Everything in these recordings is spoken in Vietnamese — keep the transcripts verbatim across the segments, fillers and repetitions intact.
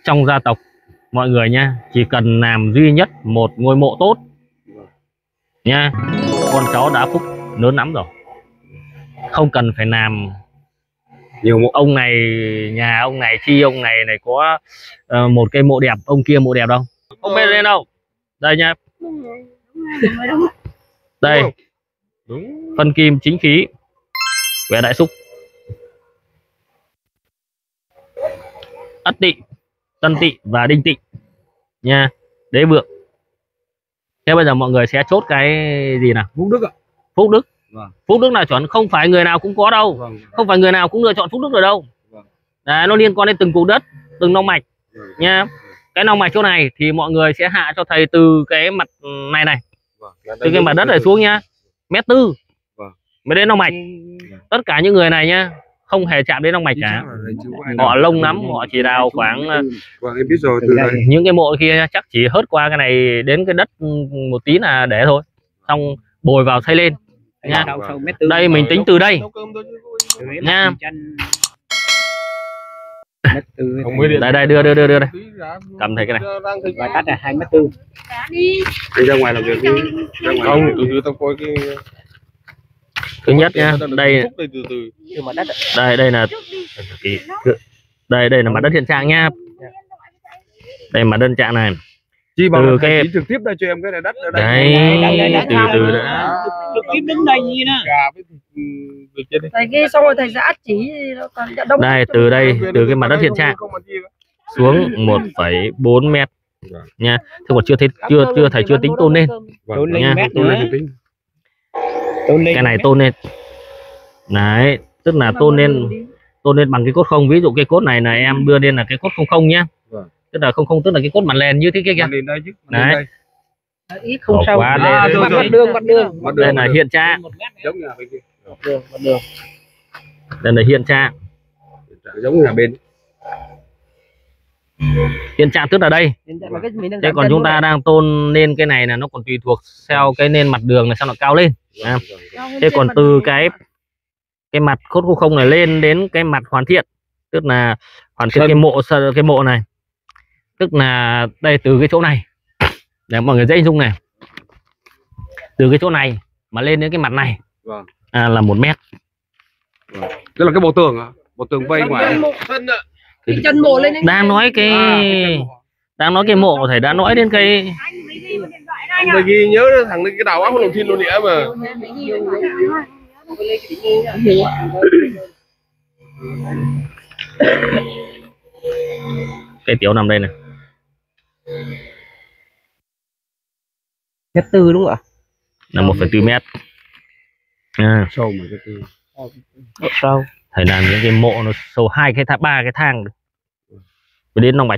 Trong gia tộc mọi người nha, chỉ cần làm duy nhất một ngôi mộ tốt nha, con cháu đã phúc lớn lắm rồi. Không cần phải làm nhiều mộ. Ông này, nhà ông này chi ông này này có uh, một cái mộ đẹp, ông kia mộ đẹp đâu. Ông bên lên đâu? Đây nha. Đây. Phân kim chính khí. Quẻ đại xúc. Ất Tỵ, Tân Tỵ và Đinh Tỵ nha. Đế vượng. Thế bây giờ mọi người sẽ chốt cái gì nào? Phúc đức ạ. Phúc đức. Vâng. Phúc đức là chuẩn, không phải người nào cũng có đâu. Vâng. Không phải người nào cũng lựa chọn phúc đức được đâu. Vâng. Đấy, nó liên quan đến từng cục đất, từng nông mạch. Vâng. Nha. Cái nông mạch chỗ này thì mọi người sẽ hạ cho thầy từ cái mặt này này. Vâng. Từ cái mặt đất này xuống nhá. Mét tư. Vâng. Mới đến nông mạch. Vâng. Tất cả những người này nhá, không hề chạm đến nông mạch cả. Họ lông lắm, họ chỉ đào khoảng vâng, em biết rồi, từ đây. Những cái mộ kia chắc chỉ hớt qua cái này đến cái đất một tí là để thôi, xong bồi vào xây lên nha. Đây mình tính từ đây nha. Đây đây đưa đưa đưa đưa đây, cầm thấy cái này. Và tắt là hai mét tư. Anh ra ngoài làm việc đi. Không, từ từ tao coi cái. Thứ nhất nha, đây đây đây là đây đây là mặt đất hiện trạng nha. Đây mặt đất hiện trạng này. Chi bằng từ cái trực tiếp đây cho em cái này đất ở đây. Đấy, từ từ đã. Trực tiếp đến đây gì nè. Thầy kia xong rồi thầy sẽ ắt chỉ đông. Đây từ đây, từ cái mặt đất hiện trạng xuống một phẩy bốn mét nha. Thế còn chưa thấy chưa chưa thầy chưa tính tôn lên nha. Tôn lên tính. Cái này tôn lên. Đấy, tức là tôn lên tôn lên bằng cái cốt không. Ví dụ cái cốt này là em đưa lên là cái cốt không không nhá. Vâng. Tức là không không tức là cái cốt mặt len như thế kia kìa. Đấy. Ít không sâu. Quá à, đây, mặt, mặt đường, mặt đường. Đây là hiện trạng. Giống nhà bên kia. Mặt đường, mặt đường. Đây là hiện trạng. Giống nhà bên. Hiện trạng tức là đây. Thế còn chúng ta đang tôn lên cái này là nó còn tùy thuộc theo cái nên mặt đường này sao nó cao lên. À. Thế còn từ cái cái mặt cốt khu không này lên đến cái mặt hoàn thiện, tức là hoàn thiện cái mộ cái mộ này, tức là đây từ cái chỗ này để mọi người dễ hình dung này, từ cái chỗ này mà lên đến cái mặt này. Vâng. À, là một mét. Vâng. Tức là cái bộ tường à? Bộ tường vây ngoài. Cái chân mộ lên đang nói cái à, đang nói cái mộ thầy đã nói đến cái mày ghi nhớ thằng cái đầu óc không đồng tin luôn nữa mà. Cái tiểu nằm đây này. Mét tư đúng không ạ? Là một phẩy bốn mét. À. Sâu mà cái tư. Sâu. Thầy làm những cái mộ nó sâu hai cái thang, ba cái thang mới đến nông mạch.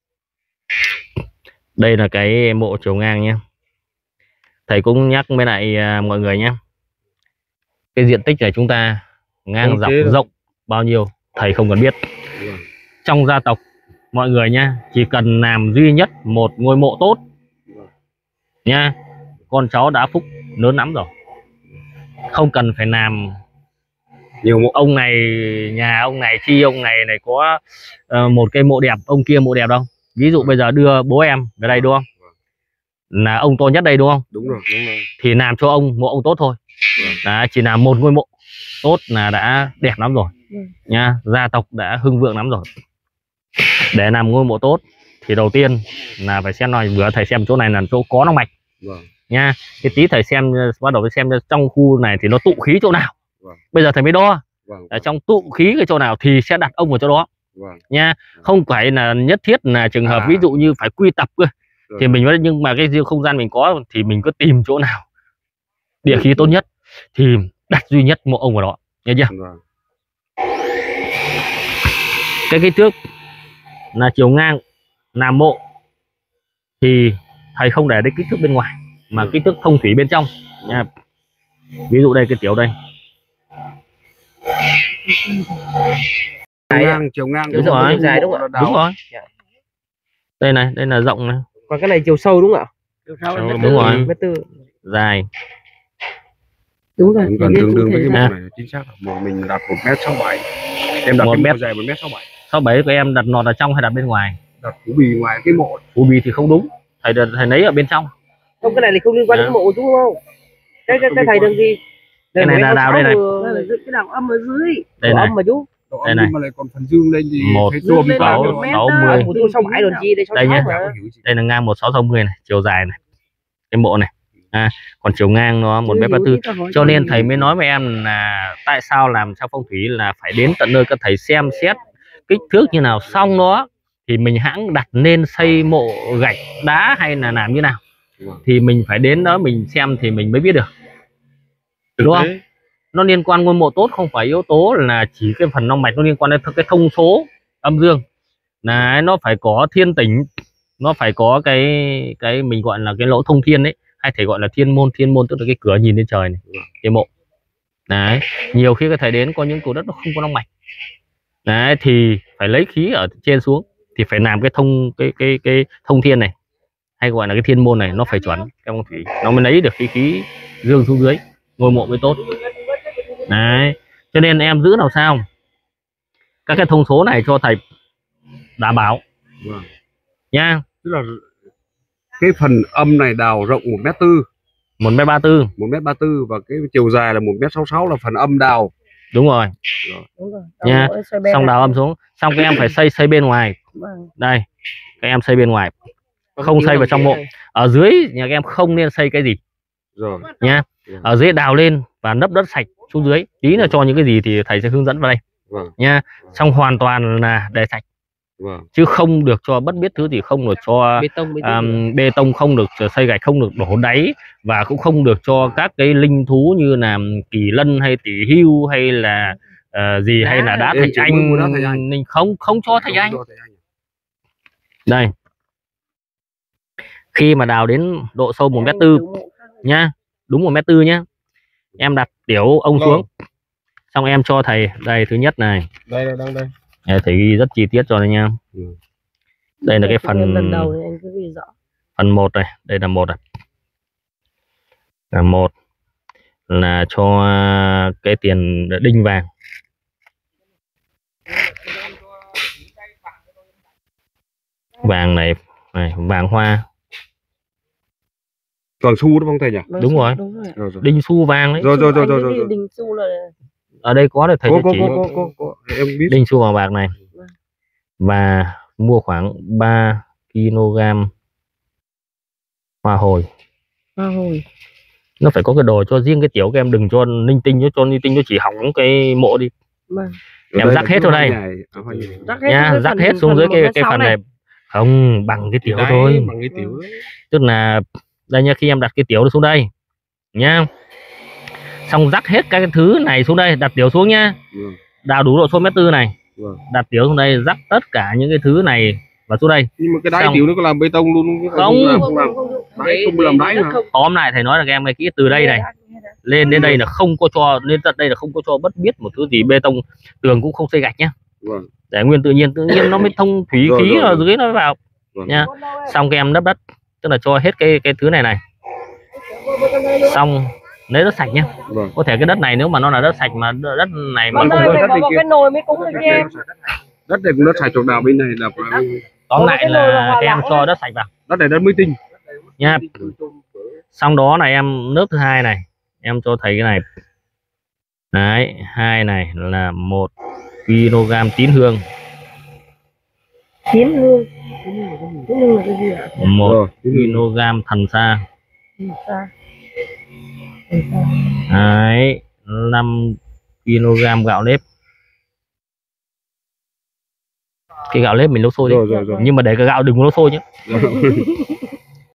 Đây là cái mộ chiều ngang nhé. Thầy cũng nhắc với lại uh, mọi người nhé. Cái diện tích này chúng ta ngang dọc rộng bao nhiêu thầy không cần biết. Trong gia tộc mọi người nha, chỉ cần làm duy nhất một ngôi mộ tốt nha, con cháu đã phúc lớn lắm rồi. Không cần phải làm nhiều mộ. Ông này, nhà ông này chi ông này này có uh, một cái mộ đẹp, ông kia mộ đẹp đâu. Ví dụ bây giờ đưa bố em về đây đúng không, là ông to nhất đây đúng không? Đúng rồi, đúng rồi. Thì làm cho ông mộ ông tốt thôi. Đã, chỉ là một ngôi mộ tốt là đã đẹp lắm rồi. Ừ. Nha, gia tộc đã hưng vượng lắm rồi. Để làm ngôi mộ tốt thì đầu tiên là phải xem, nói vừa thầy xem chỗ này là chỗ có nông mạch. Vâng. Nha, cái tí thầy xem bắt đầu xem trong khu này thì nó tụ khí chỗ nào. Vâng. Bây giờ thầy mới đo. Vâng. Ở trong tụ khí cái chỗ nào thì sẽ đặt ông ở chỗ đó. Vâng. Nha, không phải là nhất thiết là trường hợp à. Ví dụ như phải quy tập cơ. Rồi. Thì mình nhưng mà cái riêng không gian mình có thì mình cứ tìm chỗ nào địa khí tốt nhất thì đặt duy nhất mộ ông ở đó, nghe chưa? Vâng. Cái kích thước là chiều ngang làm mộ thì thầy không để đến kích thước bên ngoài mà kích thước thông thủy bên trong nha. Ví dụ đây cái tiểu đây ngang chiều ngang đúng rồi, dài đúng không? Đúng rồi. Đây này, đây là rộng này. Còn cái này chiều sâu đúng không ạ? Chiều sâu, đúng rồi. Mét tư. Dài. Đúng rồi. Gần tương đương với cái mộ này chính xác. Một mình đặt một mét sáu bảy. Em đặt một mét dài một mét sáu bảy. Sáu bảy của em đặt nọt ở trong hay đặt bên ngoài? đặt phủ bì ngoài cái mộ. Phủ bì thì không đúng, thầy thầy lấy ở bên trong. Không, cái này thì không liên quan đến mộ chú không? Cái cái, cái thầy đừng gì? Cái này là đào đây này. Cái đào âm ở dưới. Đây này. Âm mà chú. Đây này. Mà lại còn phần dương lên thì một chùm sáu sáu mươi. Một sáu bảy đồn chi đây sáu đây nhé. mà. Đây là ngang một sáu sáu mươi này, chiều dài này. Cái mộ này. À, còn chiều ngang nó một mét ba tư. Cho nên thầy mới nói với em là tại sao làm sao phong thủy là phải đến tận nơi các thầy xem xét kích thước như nào, xong đó thì mình hãng đặt nên xây mộ gạch đá hay là làm như nào thì mình phải đến đó mình xem thì mình mới biết được, đúng không? Nó liên quan ngôi mộ tốt không phải yếu tố là chỉ cái phần long mạch, nó liên quan đến cái thông số âm dương, là nó phải có thiên tỉnh, nó phải có cái cái mình gọi là cái lỗ thông thiên đấy, hay thể gọi là thiên môn. Thiên môn tức là cái cửa nhìn lên trời này, cái mộ đấy. Nhiều khi các thầy đến có những cổ đất nó không có long mạch đấy thì phải lấy khí ở trên xuống, thì phải làm cái thông cái cái cái thông thiên này, hay gọi là cái thiên môn này, nó phải chuẩn cái phong thủy, nó mới lấy được cái khí dương xuống dưới, ngôi mộ mới tốt đấy. Cho nên em giữ làm sao các cái thông số này cho thầy đảm bảo vâng. nha. Tức là cái phần âm này đào rộng một mét tư, một mét ba tư, một mét ba tư, và cái chiều dài là một mét sáu sáu là phần âm đào. đúng rồi, Đúng rồi. nha. Xong đào âm xuống, xong các em phải xây xây bên ngoài đây, các em xây bên ngoài, không xây vào trong mộ. Ở dưới nhà các em không nên xây cái gì Rồi nha. Ở dưới đào lên và nấp đất sạch xuống dưới, tí là cho những cái gì thì thầy sẽ hướng dẫn vào đây. Vâng. Nha. Xong hoàn toàn là để sạch. Vâng. Chứ không được cho bất biết thứ gì, không được cho Bê tông, bê tông, um, bê tông, không được xây gạch, không được đổ đáy, và cũng không được cho các cái linh thú như là kỳ lân hay tỷ hưu hay là uh, gì, hay là đá thạch anh, anh không không cho thạch anh. Đây, khi mà đào đến độ sâu một mét tư nhá, đúng một mét tư nhá, em đặt tiểu ông xuống, xong em cho thầy đây, thứ nhất này, đây đây đang đây, thầy ghi rất chi tiết cho đây nha. Ừ. Đây là cái phần lần đầu anh cứ ghi rõ. Phần một này, đây là một này, là một là cho cái tiền đinh vàng, vàng này, này vàng hoa, toàn xu đúng không thầy nhỉ? Đúng rồi, Đúng rồi. Rồi, rồi. đinh xu vàng đấy. Rồi rồi rồi rồi, rồi, rồi. Đinh xu là Ở đây có để thầy có, chỉ có, có, có, có. Em biết. đinh xu vàng bạc này, và mua khoảng ba ki lô gam hoa hồi. hoa hồi. Nó phải có cái đồ cho riêng cái tiểu, các em đừng cho linh tinh, cho linh tinh nó chỉ hỏng cái mộ đi. Vâng. Em rắc hết vào đây nha, rắc hết xuống dưới cái cái phần này, không bằng cái tiểu thôi, bằng cái tiểu đấy. Tức là đây nha, khi em đặt cái tiểu xuống đây nha, xong rắc hết các cái thứ này xuống đây, đặt tiểu xuống nhá. Vâng. Đào đủ độ số mét tư này. Vâng. Đặt tiểu xuống đây, rắc tất cả những cái thứ này vào xuống đây. Nhưng mà cái đáy xong... tiểu nó có làm bê tông luôn không? Không, không làm, không làm đáy, không làm đáy mà. Tóm lại thầy nói là các em cái kỹ từ đây này lên đến đây là không có cho, lên tận đây là không có cho bất biết một thứ gì bê tông, tường cũng không xây gạch nhá. Vâng. Để nguyên tự nhiên, tự nhiên nó mới thông thủy rồi, khí rồi, ở rồi. dưới nó vào. Vâng. Nha. Xong các em đắp đất, tức là cho hết cái cái thứ này này. Xong lấy đất sạch nhá. Vâng. Có thể cái đất này nếu mà nó là đất sạch mà đất này mà không có đất này, cái nồi mới cúng được em. Đất này cũng đất sạch, chỗ nào bên này là tóm lại là em cho đất sạch vào. Đất này đất mới tinh nha. Xong đó là em nước thứ hai này, em cho thầy cái này. Đấy, hai này là một ki lô gam tín hương. Tín hương. Tín hương là cái gì ạ? một ki lô gam thần sa. Sa. Đấy, năm ki lô gam gạo nếp. Cái gạo nếp mình nấu sôi đi. Rồi, rồi, rồi. Nhưng mà để cái gạo đừng có nấu sôi nhé.